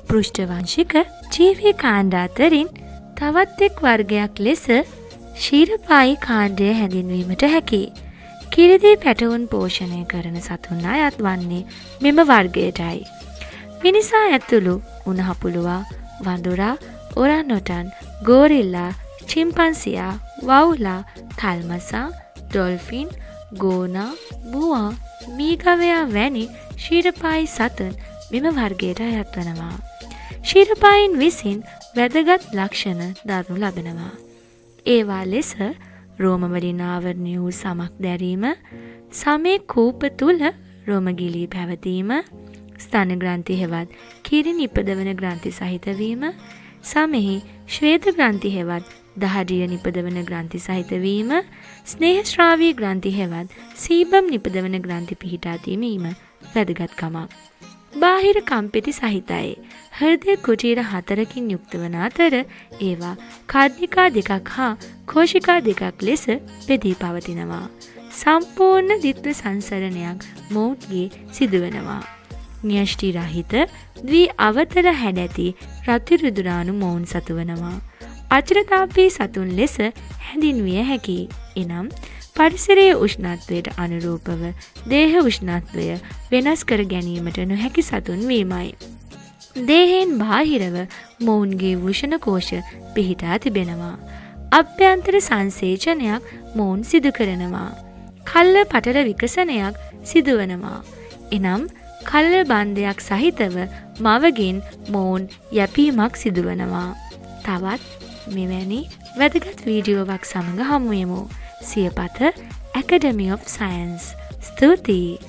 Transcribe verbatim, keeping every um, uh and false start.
පෘෂ්ඨවංශික ජීවී කාණ්ඩ අතරින් තවත් එක් වර්ගයක් ලෙස ක්ෂීරපායි කාණ්ඩය හැඳින්වීමට හැකියි. කිරිදී පැටවුන් පෝෂණය කරන සතුන් අයත් වන්නේ මෙම වර්ගයටයි. මිනිසා ඇතුළු උණහපුළුවා, වඳුරා, ඔරාන්උටන්, ගෝරිල්ලා, චිම්පන්සියා, වවුලා, තල්මසා, ඩොල්ෆින්, ගෝනා, මුවා, මීගවයා වැනි ක්ෂීරපායි සතුන් මෙම වර්ගයට අයත් වනවා. ක්ෂීරපායින් විසින් වැදගත් ලක්ෂණ දරනු ලබනවා. ඒවා ලෙස රෝම වලින් ආවරණය වූ සමක් දැරීම, සමේ කූප තුල රෝම ගිලී පැවතීම, ස්තන ග්‍රන්ථි හෙවත් කිරි නිපදවන ග්‍රන්ථි සහිත වීම, සමෙහි ශ්වේත ග්‍රන්ථි හෙවත් දහඩිය නිපදවන ග්‍රන්ථි සහිත වීම, ස්නේහශ්‍රාවී ග්‍රන්ථි හෙවත් සීබම් නිපදවන ග්‍රන්ථි පිහිටා තීමීම වැදගත්කමක්. බාහිර කම්පිති සහිතයි. හෘදය කුටීර හතරකින් යුක්ත වන අතර ඒවා කර්ණිකා දෙකක් හා කෝෂිකා දෙකක් ලෙස බෙදී පවතිනවා. සම්පූර්ණ ද්විත්ව සංසරණයක් මොවුන්ගේ සිදුවෙනවා. න්‍යෂ්ටි රහිත ද්වි අවතල හැඩැති රතු රුදුරාණු මොවුන් සතු වනවා. අචිරතාපී සතුන් ලෙස හැඳින්විය හැකියි. එනම් පරිසරයේ උෂ්ණත්වයට අනුරූපව දේහ උෂ්ණත්වය වෙනස් කර ගැනීමට නොහැකි සතුන් වීමයි. දේහයෙන් බාහිරව මොවුන්ගේ වෘෂණ කෝෂ පිහිටා තිබෙනවා. අභ්‍යන්තර සංසේචනයක් මොවුන් සිදු කරනවා. කල්ල පටල විකසනයක් සිදුවනවා. එනම් කල්ල බන්ධයක් සහිතව මවගෙන් මොවුන් යැපීමක් සිදුවනවා. තවත් මෙවැනි වැදගත් වීඩියෝවක් සමඟ හමුවෙමු. සියපත Academy of Science. ස්තුතියි.